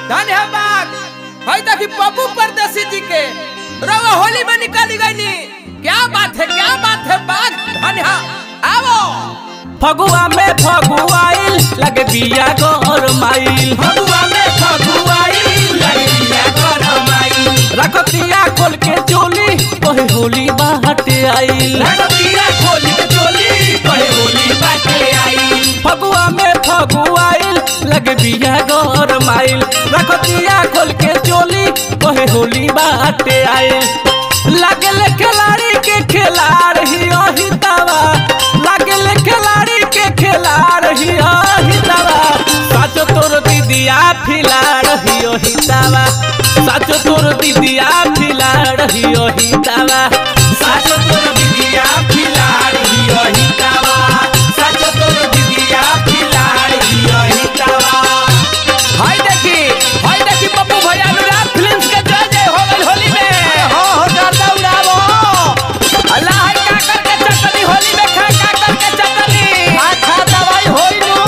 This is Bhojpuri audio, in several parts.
धन्यवाद। भाई देखी पप्पू परदेसी जी के रवा होली में निकाली गई। क्या बात है बाग धन्यवाद। आओ फगुआ में फगुआइल लगे बिया गरमाइल, फगुआ में फगुआइल लगे बिया गरमाइल। रखतिया खोल के चोली कहे होली बाटे आइल, रखतिया खोल के चोली कहे होली बाटे आइल। फगुआ में फगुआइल लगे बिया गरमाइल, रखतिया खोल के चोली कहे होली बाटे आइल। लागल खिलाड़ी के खिलाड़ ही अहितावा, लागल खिलाड़ी के खिलाड़ ही अहितावा। साचो तोर दीदिया फिलाड़ ही अहितावा, साचो तोर दीदिया फिलाड़ ही अहितावा, साचो तोर दीदिया फिलाड़ ही अहितावा, साचो तोर दीदिया फिलाड़ ही अहितावा। हाय देखी पप्पू भैया अनुराग फिल्म्स के जय हो गई होली में। हो करदा उड़ावो अल्लाह है काकर के चटनी होली में खा काकर के चटनी खा दवाई होई नु।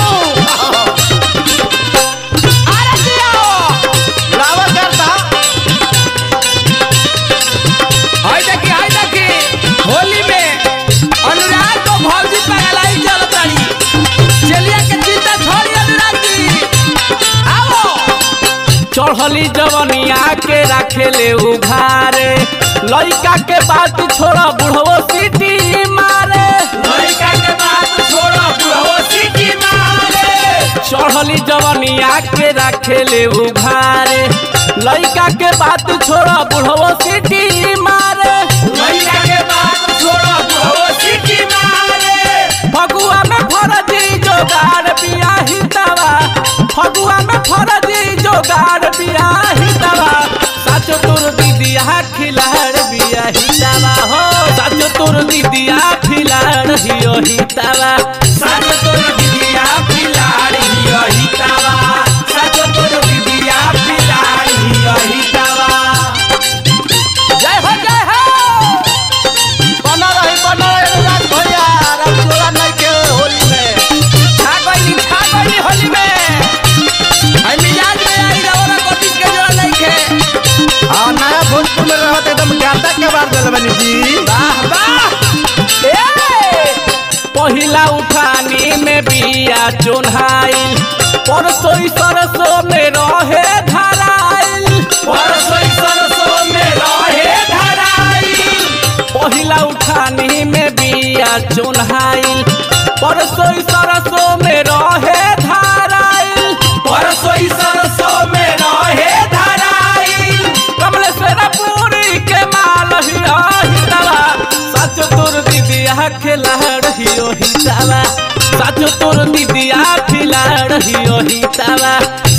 अरे जियो उड़ावो करदा। हाय देखी होली में अनुराग को भौजी पगलाई चलत रही। चलिए के चिंता छोड़ी अनुराग जी। आओ चढ़ली जवनिया के राखेले उघारे, लइका के बात छोड़ा बुढ़वो सीटी मारे, लइका के बात छोड़ा बुढ़वो सीटी मारे। चढ़ली जवनिया के राखेले उघारे, लइका के बात छोड़ा बुढ़वो सीटी मारे, लइका के बात छोड़ा बुढ़वो सीटी मारे। फगुआ में फरजी जोगार बियाही दवा, फगुआ में फरजी जोगार बियाही दवा। साचो तोर दीदिया खिलाड़ बियाही दवा हो, साचो तोर दीदिया खिलाड़ ही दवा, साचो तोर दीदिया फिलाड़ ही अहितावा, साचो तोर दीदिया फिलाड़ ही अहितावा। जय हो बना रही अनुराग भैया। रसगुल्ला नहीं के होली में छा गई होली में। आई मिजाज में आई रवरा कोटिस के जोड़ा नहीं के। हाँ नया भोजपुर में रहत एकदम गाता के बार दिल बनी जी। वाह पहिला उठानी में बिया चोन्हाइल, परसोई सरसों में रहे धराइल, परसोई सरसों में रहे धराइल। पहिला उठानी में बिया चोन्हाइल, परसोई सरसों में रहे धराइल, परसोई सरसों में रहे धराइल। कमलेश्वरपुरी के माल ही अहितावा, साचो तोर दीदिया खिलाड़ ही अहितावा, साचो तोर दीदिया खिलाड़ ही अहितावा।